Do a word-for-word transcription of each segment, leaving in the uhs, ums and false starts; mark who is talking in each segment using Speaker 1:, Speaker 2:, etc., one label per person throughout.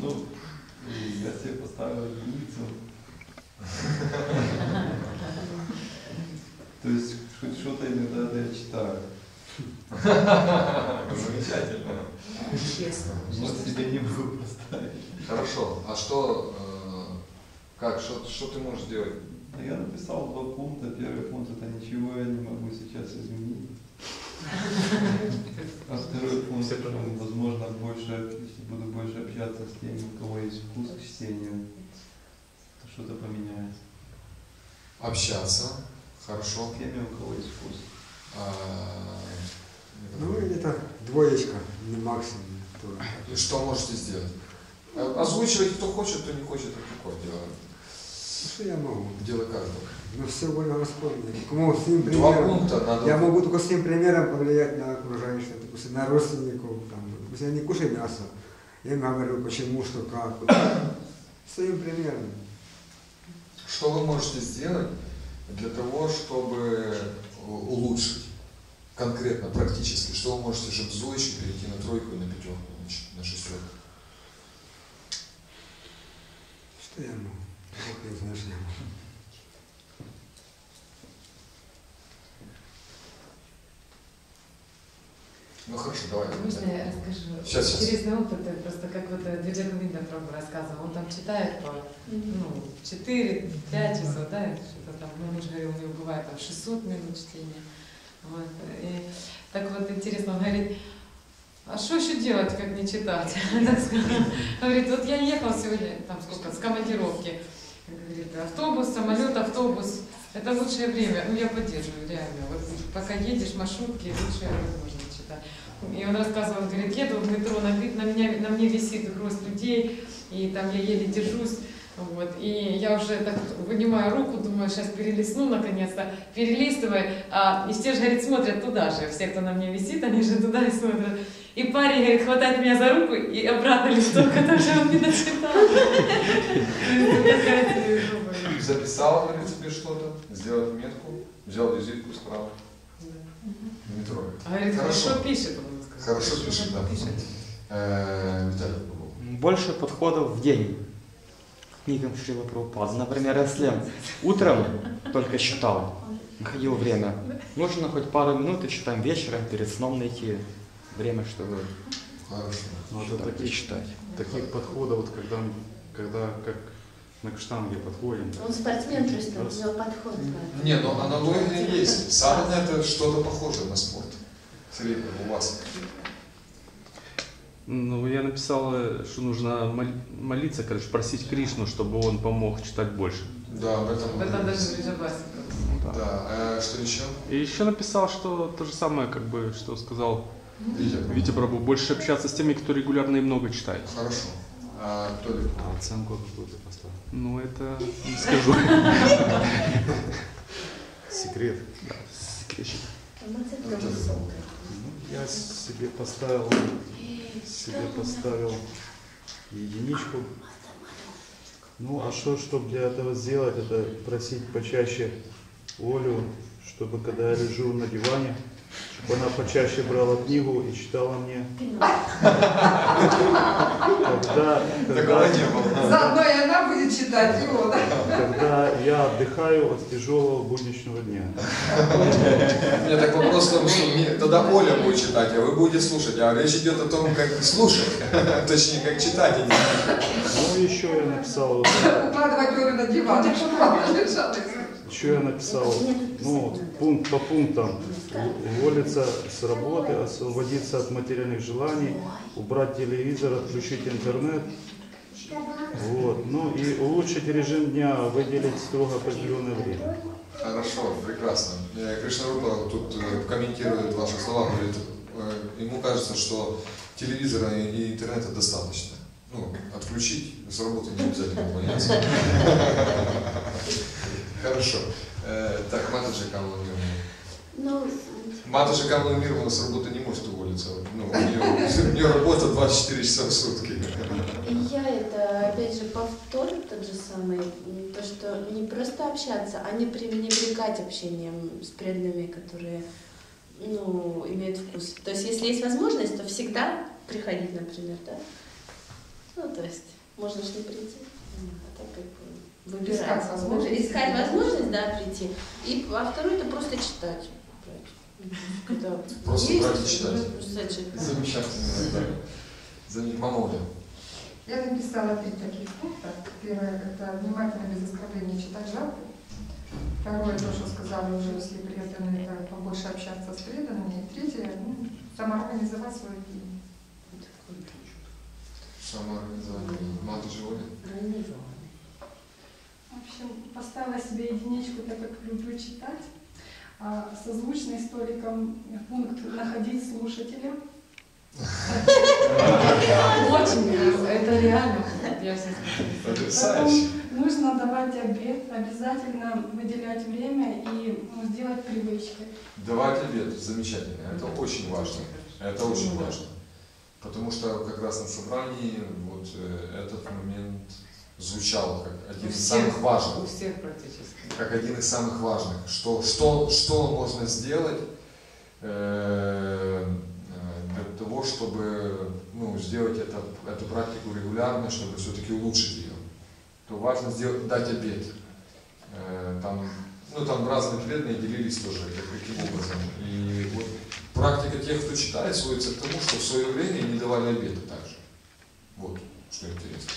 Speaker 1: Ну, я себе поставил единицу. То есть хоть что-то иногда я читаю.
Speaker 2: Замечательно.
Speaker 3: Честно.
Speaker 1: Может, себе не могу поставить.
Speaker 2: Хорошо. А что, как, что, что ты можешь делать?
Speaker 1: Я написал два пункта. Первый пункт — это ничего я не могу сейчас изменить. А второй пункт, что, возможно, больше, если буду больше общаться с теми, у кого есть вкус к чтению, то что-то поменяется.
Speaker 2: Общаться. Хорошо.
Speaker 1: С теми, у кого есть вкус.
Speaker 2: А,
Speaker 4: ну, это двоечка, не максимум.
Speaker 2: И что можете сделать? Озвучивать, кто хочет, кто не хочет, это какое дело?
Speaker 4: Что я могу?
Speaker 2: Дело каждого.
Speaker 4: Ну, все больно расходно. Кому с ним
Speaker 2: Два
Speaker 4: примером,
Speaker 2: пункта надо...
Speaker 4: Я могу только своим примером повлиять на окружающих, допустим, на родственников. Там, допустим, я не кушаю мясо, я им говорю, почему, что, как. Своим примером.
Speaker 2: Что вы можете сделать для того, чтобы улучшить? Конкретно, практически, что вы можете, чтобы зоечки перейти на тройку и на пятерку, на шестерку?
Speaker 4: Что я могу? Бог не знает, что я могу.
Speaker 2: Ну хорошо, давай.
Speaker 3: Можно я расскажу?
Speaker 2: Сейчас, сейчас.
Speaker 3: Интересный опыт, просто как вот Диджей Миндер рассказывал, он там читает по ну, четыре-пять часов, да, что-то там, ну, он уже говорил, у него бывает там шестьсот минут чтения. Вот. И так вот интересно, он говорит, а что еще делать, как не читать? Говорит, вот я ехал сегодня, там сколько, с командировки, говорит, автобус, самолет, автобус, это лучшее время, ну я поддерживаю, реально, вот пока едешь, маршрутки, лучшее время можно читать. И он рассказывал, говорит, еду в метро, на, на, меня, на мне висит груз людей, и там я еле держусь. Вот, и я уже так вынимаю руку, думаю, сейчас перелистну наконец-то, перелистываю, а, и все же, говорит, смотрят туда же, все, кто на мне висит, они же туда и смотрят. И парень, говорит, хватает меня за руку и обратно листок, который он не дочитал.
Speaker 2: Записал, говорит, тебе что-то, сделал отметку, взял визитку справа. В метро.
Speaker 3: Говорит, хорошо пишет, он сказал.
Speaker 2: Хорошо пишет, да. Виталий.
Speaker 5: Больше подходов в день. Книгам Шрила Прабхупады. Например, если утром только читал, находил время, нужно хоть пару минут и читаем вечером, перед сном найти время, чтобы
Speaker 6: ну,
Speaker 5: читать,
Speaker 6: таких,
Speaker 5: читать.
Speaker 6: Таких подходов, вот, когда, когда как на каштанге подходим.
Speaker 7: Он спортсмен просто, у него подход.
Speaker 2: Не, но аналогия есть. Садхана — это что-то похожее на спорт. Средний у вас.
Speaker 6: Ну, я написал, что нужно молиться, короче, просить Кришну, чтобы он помог читать больше.
Speaker 2: Да, об этом.
Speaker 3: Об этом даже Бриджабаси.
Speaker 2: Да. Да. А что еще?
Speaker 6: И еще написал, что то же самое, как бы, что сказал
Speaker 2: Витя,
Speaker 6: Витя Прабhu, больше общаться с теми, кто регулярно и много читает.
Speaker 2: Хорошо. А Толик?
Speaker 6: А оценку какую-то поставил? Ну, это не скажу. Секрет. Да, секретчик. Я себе поставил, себе поставил единичку. Ну, а что, чтобы для этого сделать, это просить почаще Олю, чтобы когда я лежу на диване, чтобы она почаще брала книгу и читала мне. Когда, когда,
Speaker 8: заодно и она будет читать его, да?
Speaker 6: Когда я отдыхаю от тяжелого будничного дня.
Speaker 2: У меня так вопрос в том, что тогда Оля будет читать, а вы будете слушать. А речь идет о том, как слушать, точнее, как читать.
Speaker 6: Ну, еще я написал...
Speaker 8: Укладывать Олю на диван, чтобы она лежала.
Speaker 6: Еще я написал, ну, пункт по пунктам. Уволиться с работы, освободиться от материальных желаний, убрать телевизор, отключить интернет. Вот. Ну и улучшить режим дня, выделить строго определенное время.
Speaker 2: Хорошо, прекрасно. Кришнарупа тут комментирует ваши слова, говорит, ему кажется, что телевизора и интернета достаточно. Ну, отключить, с работы не обязательно увольняться. Хорошо. Так, Матаджи Камала Мирмана. Матаджи Камала Мирмана с работы не может уволиться. Ну, у нее, у нее работа двадцать четыре часа в сутки.
Speaker 7: И я это, опять же, повторю тот же самый, то, что не просто общаться, а не пренебрегать общением с преданными, которые, ну, имеют вкус. То есть, если есть возможность, то всегда приходить, например, да? Ну, то есть, можно же не прийти, а так как бы выбирать.
Speaker 8: Искать возможность.
Speaker 7: Искать возможность, да, прийти. И, а второе, это просто читать. Когда
Speaker 2: Просто
Speaker 7: есть,
Speaker 2: брать и читать.
Speaker 7: ну, просто читать.
Speaker 2: Замечательно. Да. Замечательно. Мама Оля.
Speaker 8: Я написала три таких пункта. Первое – это внимательно, без оскорбления читать жалко. Второе, то, что сказали уже, если преданные, это побольше общаться с преданными. И третье, ну, самоорганизовать свою день.
Speaker 2: Самоорганизование. Мата же Оля.
Speaker 9: В общем, поставила себе единичку, так как люблю читать. А созвучный историкам пункт «находить слушателя».
Speaker 3: Очень, это реально. Я всё
Speaker 2: Потрясающе.
Speaker 9: Потом нужно давать обед, обязательно выделять время и ну, сделать привычкой.
Speaker 2: Давать обед. Замечательно. Это очень важно. Это очень
Speaker 3: Да.
Speaker 2: важно. Потому что как раз на собрании вот э, этот момент звучал как один
Speaker 3: У
Speaker 2: из
Speaker 3: всех,
Speaker 2: самых важных.
Speaker 3: у всех практически.
Speaker 2: Как один из самых важных. Что, что, что можно сделать э, для того, чтобы ну, сделать это, эту практику регулярно, чтобы все-таки улучшить ее. То важно сделать, дать обед. Э, там, ну, там разные преданные делились тоже, как, каким образом. И вот практика тех, кто читает, сводится к тому, что в свое время не давали обеда также. Вот, что интересно.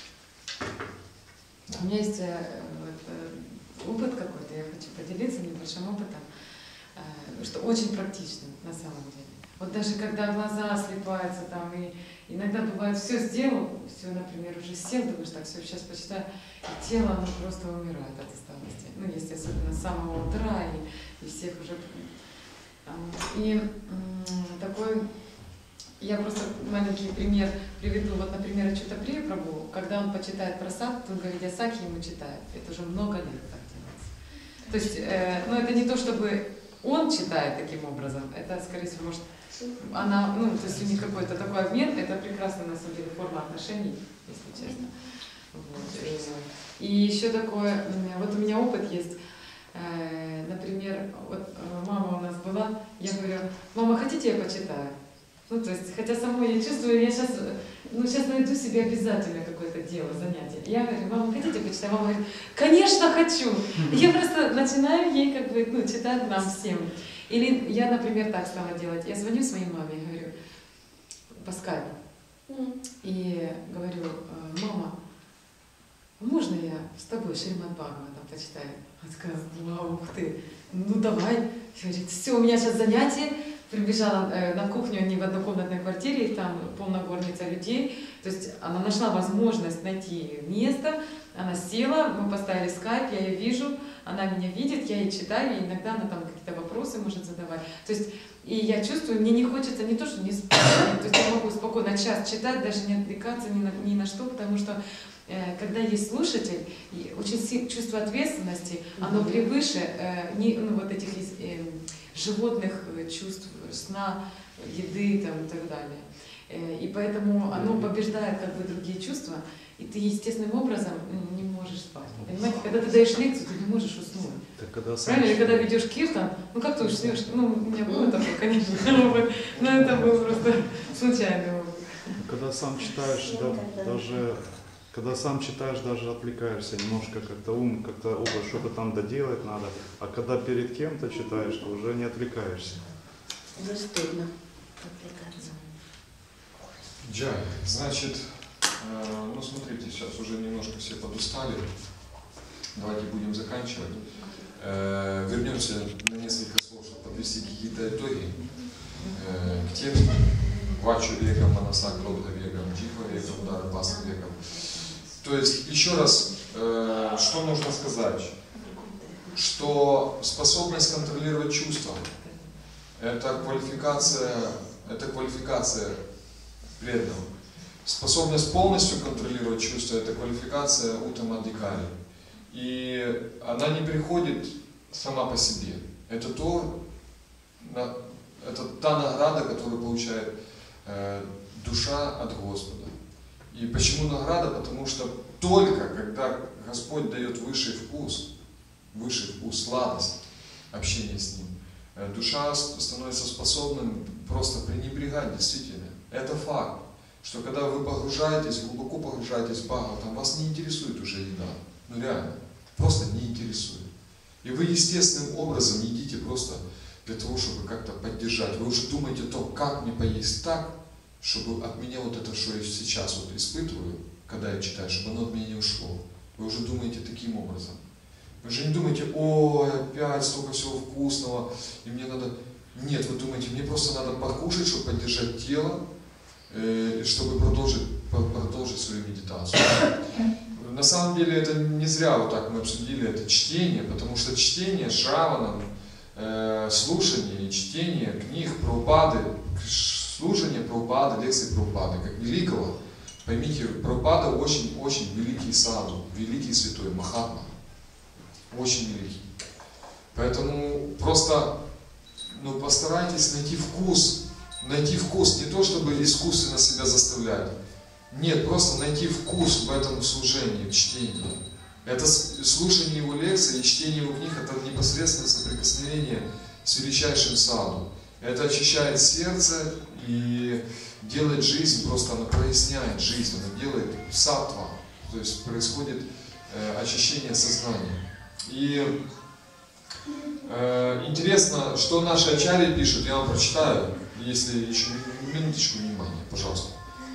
Speaker 3: У меня есть э, вот, э, опыт какой-то, я хочу поделиться небольшим опытом, э, что очень практично на самом деле. Вот даже когда глаза слепаются, там, и иногда бывает, все сделал, все, например, уже сел, думаешь, так, все, сейчас почитаю, и тело, оно просто умирает от усталости. Ну, если особенно с самого утра, и, и всех уже... И м, такой... Я просто маленький пример приведу. Вот, например, Ачутаприя Прабху, когда он почитает про сад, Тунга Видясаки ему читает. Это уже много лет так делается. То есть, э, ну, это не то, чтобы он читает таким образом, это, скорее всего, может, она, ну, то есть у них какой-то такой обмен, это прекрасная, на самом деле, форма отношений, если честно. Вот. И еще такое, вот у меня опыт есть. Э, например, вот мама у нас была, я говорю: мама, хотите, я почитаю? Ну, то есть, хотя самой я чувствую, я сейчас, ну, сейчас найду себе обязательно какое-то дело, занятие. Я говорю: мама, хотите почитать? Мама говорит: конечно, хочу. Я просто начинаю ей как бы, ну, читать нам всем. Или я, например, так стала делать. Я звоню своей маме и говорю по скайпу. И говорю: мама, можно я с тобой Шримад Бхагаватам почитаю? Она сказала: вау, ух ты, ну давай. Говорит: все, у меня сейчас занятие. Прибежала э, на кухню, они в однокомнатной квартире, их там полная горница людей. То есть она нашла возможность найти место, она села, мы поставили скайп, я ее вижу, она меня видит, я ей читаю, и иногда она там какие-то вопросы может задавать. То есть, и я чувствую, мне не хочется не то, что не спать, то есть я могу спокойно час читать, даже не отвлекаться ни на, ни на что, потому что э, когда есть слушатель, очень сильное чувство ответственности, оно превыше э, не, ну, вот этих э, животных чувств, сна, еды там, и так далее. И поэтому оно побеждает как бы другие чувства, и ты естественным образом не можешь спать. Понимаете, когда ты даешь лекцию, ты не можешь уснуть.
Speaker 6: Так, когда сам...
Speaker 3: Правильно? Или когда ведешь киртан, ну как ты уснешь? Ну, у меня было такое, конечно, опыт, но это был просто случайный опыт.
Speaker 6: Когда сам читаешь, да, даже... Когда сам читаешь, даже отвлекаешься немножко, как-то ум, как-то оба что-то там доделать надо. А когда перед кем-то читаешь, то уже не отвлекаешься.
Speaker 7: Уже стыдно отвлекаться.
Speaker 2: Джай, значит, э, ну смотрите, сейчас уже немножко все подустали. Давайте будем заканчивать. Э, вернемся на несколько слов, чтобы подвести какие-то итоги э, к тексту. Вачу веком, Манаса Кродха веком, Джихва веком, Дара Паса веком. То есть, еще раз, э, что нужно сказать? Что способность контролировать чувства – это квалификация, это квалификация преданного. Способность полностью контролировать чувства – это квалификация Уттамадхикари. И она не приходит сама по себе. Это, то, это та награда, которую получает э, душа от Господа. И почему награда? Потому что только когда Господь дает высший вкус, высший вкус, сладость общения с Ним, душа становится способным просто пренебрегать, действительно. Это факт. что когда вы погружаетесь, глубоко погружаетесь в Бхагаватам, вас не интересует уже еда. Ну реально, просто не интересует. И вы естественным образом едите просто для того, чтобы как-то поддержать. Вы уже думаете о том, как мне поесть так, чтобы от меня вот это, что я сейчас вот испытываю, когда я читаю, чтобы оно от меня не ушло. Вы уже думаете таким образом. Вы же не думаете, ой, опять столько всего вкусного, и мне надо... Нет, вы думаете, мне просто надо покушать, чтобы поддержать тело, э, чтобы продолжить, продолжить свою медитацию. На самом деле это не зря вот так мы обсудили это чтение, потому что чтение Шраванам, э, слушание и чтение книг Прабхупады, слушание Прабхупады, лекции Прабхупады, как великого, поймите, Прабхупада очень-очень великий саду, великий святой, Махатма, очень великий. Поэтому просто ну, постарайтесь найти вкус, найти вкус, не то чтобы искусственно себя заставлять, нет, просто найти вкус в этом служении, в чтении. Это слушание его лекций и чтение его книг, это непосредственное соприкосновение с величайшим саду. Это очищает сердце и делает жизнь, просто она проясняет жизнь, она делает саттва, то есть происходит э, очищение сознания. И э, интересно, что наши ачарьи пишут, я вам прочитаю, если еще минуточку внимания, пожалуйста.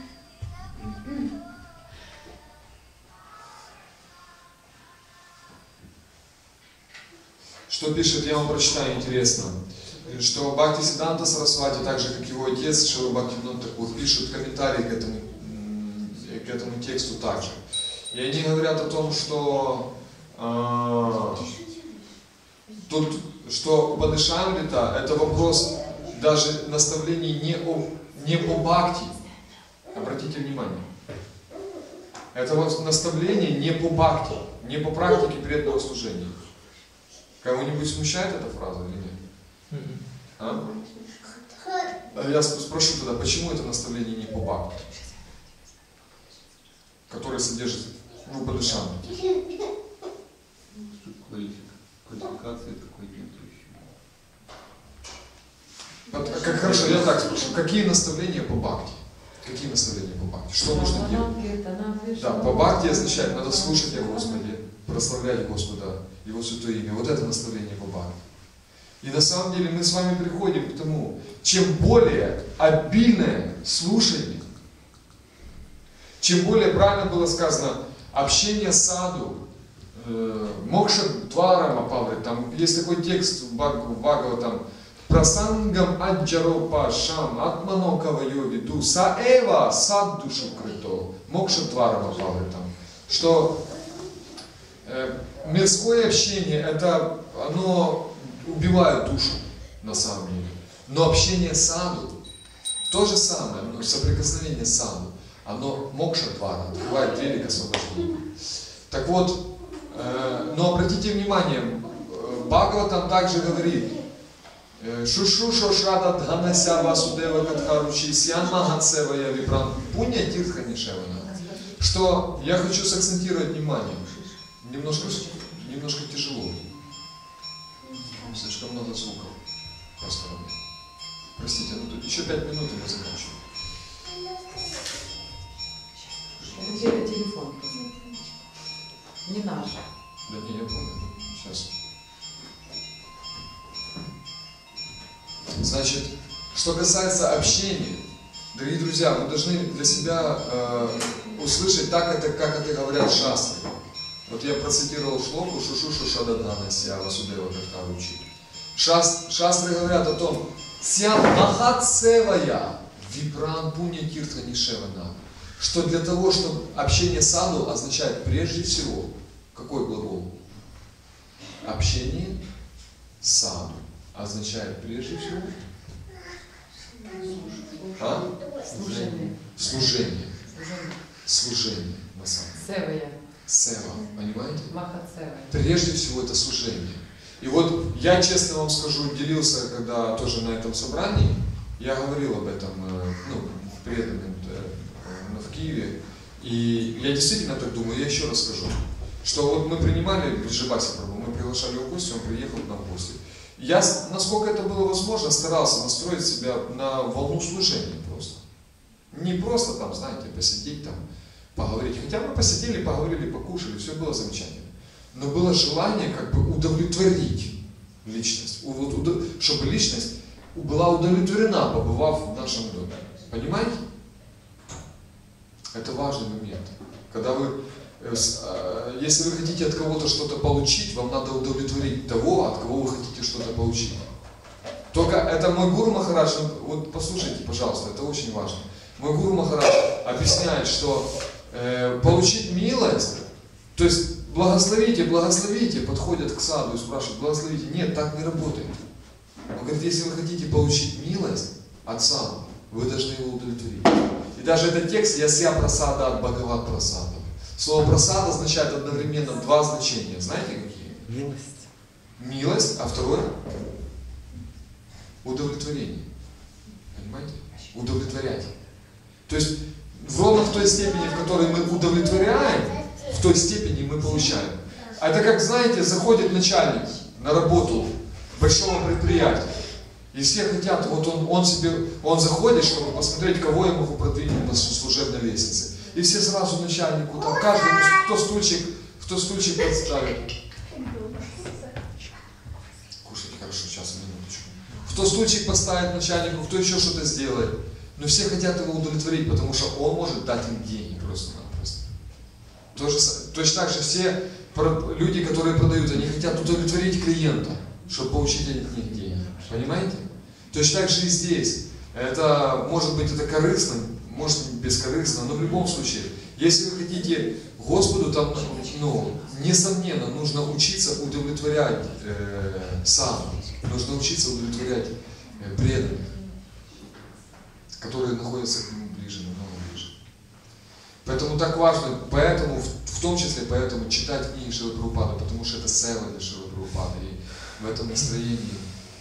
Speaker 2: Что пишет, я вам прочитаю, интересно, что Бхактисиданта Сарасвати, так же как его отец Шрила Бхактивинода Тхакур, пишут комментарии к этому, к этому тексту также. И они говорят о том, что э, тут, что Упадешамрита это вопрос даже наставлений не, о, не по бхакти. Обратите внимание. Это вот наставление не по бхакти, не по практике преданного служения. Кого-нибудь смущает эта фраза или нет? А? Я спрошу тогда, почему это наставление не по бхакти, которое содержит в Упадешамрите?
Speaker 1: Квалификации такой нет еще.
Speaker 2: Как, хорошо, я так спрошу. Какие наставления по бхакти? Какие наставления по бхакти? Что нужно делать? Да, по бхакти означает, надо слушать о Господе, прославлять Господа, Его святое имя. Вот это наставление по бхакти. И на самом деле мы с вами приходим к тому, чем более обильное слушание, чем более, правильно было сказано, общение с саду, э, мокша дварама паврит, там есть такой текст в Бхагаватам, прасангам аджаропа шам атмано кавайо виду саэва саддушу крито, мокша дварама паврит, там, что э, мирское общение, это оно убивает душу, на самом деле. Но общение с саду, то же самое, но соприкосновение с саду, оно мокша-двара, открывает двери к освобождению. Так вот, э, но обратите внимание, Бхагаватам также говорит, Шушушо шрада дханася васудева катхаручи сьян махатсевая випран пунья тирха нишевана. Что я хочу сакцентировать внимание, немножко, немножко тяжело. Слишком много звуков по стороне. Простите, ну тут еще пять минут и мы заканчиваем.
Speaker 3: Это чей-то телефон просто. Не наш.
Speaker 2: Да не, я помню. Сейчас. Значит, что касается общения, дорогие друзья, мы должны для себя э, услышать так, это, как это говорят шастры. Вот я процитировал шлоку Шушушу Шададханася Васудева Катхаручи. Шастры говорят о том, Сям Махатсевая Випран Пунья Тиртха Нишевана, что для того, чтобы общение саду означает прежде всего, какой глагол? Общение саду означает прежде всего а?
Speaker 3: Служение.
Speaker 2: Служение. Служение на самом деле.
Speaker 3: Севая.
Speaker 2: Сева, понимаете?
Speaker 3: Махатсева.
Speaker 2: Прежде всего это служение. И вот я честно вам скажу, делился, когда тоже на этом собрании, я говорил об этом, ну, преданным в Киеве, и я действительно так думаю, я еще раз скажу, что вот мы принимали Бридживаси Прабху, мы приглашали его в гости, он приехал к нам в гости. Я, насколько это было возможно, старался настроить себя на волну служения просто. Не просто там, знаете, посидеть там, поговорить. Хотя мы посидели, поговорили, покушали, все было замечательно. Но было желание как бы удовлетворить личность. Чтобы личность была удовлетворена, побывав в нашем доме. Понимаете? Это важный момент. Когда вы, если вы хотите от кого-то что-то получить, вам надо удовлетворить того, от кого вы хотите что-то получить. Только это мой Гуру Махарадж, вот послушайте, пожалуйста, это очень важно. Мой Гуру Махарадж объясняет, что э, получить милость, то есть благословите, благословите, подходят к саду и спрашивают, благословите. Нет, так не работает. Он говорит, если вы хотите получить милость от саду, вы должны его удовлетворить. И даже этот текст «Ясья прасада от Бхагават прасада». Слово прасада означает одновременно два значения. Знаете какие?
Speaker 5: Милость.
Speaker 2: Милость, а второе? Удовлетворение. Понимаете? Удовлетворять. То есть в ровно в той степени, в которой мы удовлетворяем, в той степени мы получаем. А это как, знаете, заходит начальник на работу большого предприятия. И все хотят, вот он, он себе, он заходит, чтобы посмотреть, кого я могу продвинуть на служебной лестнице. И все сразу начальнику, там каждый, кто стульчик, кто стульчик подставит. Кушать хорошо, сейчас, минуточку. Кто стульчик поставит начальнику, кто еще что-то сделает. Но все хотят его удовлетворить, потому что он может дать им деньги просто-напросто. Точно так же все люди, которые продают, они хотят удовлетворить клиента, чтобы получить от них деньги. Понимаете? Точно так же и здесь. Это, может быть, это корыстно, может быть, бескорыстно, но в любом случае, если вы хотите Господу, там, ну, несомненно, нужно учиться удовлетворять э, сам, нужно учиться удовлетворять э, преданных, которые находятся к нему ближе, намного ближе. Поэтому так важно, поэтому, в том числе поэтому читать книги Шрилы Прабхупады, потому что это сейва для Шрилы Прабхупады, и в этом настроении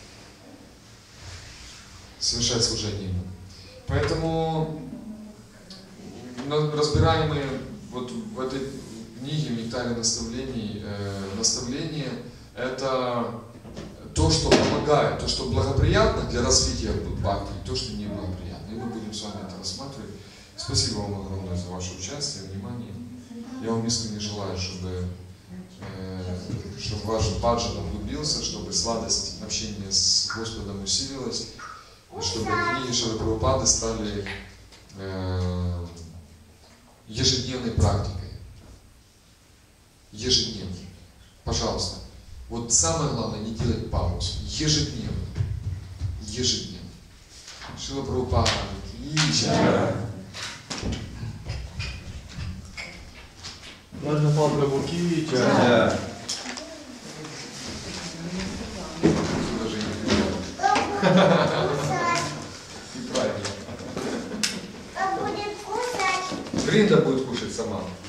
Speaker 2: совершать служение ему. Поэтому разбираемые вот в этой книге в «Нектаре наставлений», э, наставление – это то, что помогает, то, что благоприятно для развития бхакти, и то, что неблагоприятно. И мы будем с вами это рассматривать. Спасибо вам огромное за ваше участие, внимание. Я вам искренне желаю, чтобы, э, чтобы ваш баджан углубился, чтобы сладость общения с Господом усилилась, и чтобы книги Шрилы Прабхупады стали э, ежедневной практикой. Ежедневно. Пожалуйста. Вот самое главное, не делать пауз. Ежедневно. Ежедневно. Шрила Прабхупада.
Speaker 6: Можно пал Прабху Ки Джай.
Speaker 1: Да.
Speaker 2: Бринда будет кушать сама.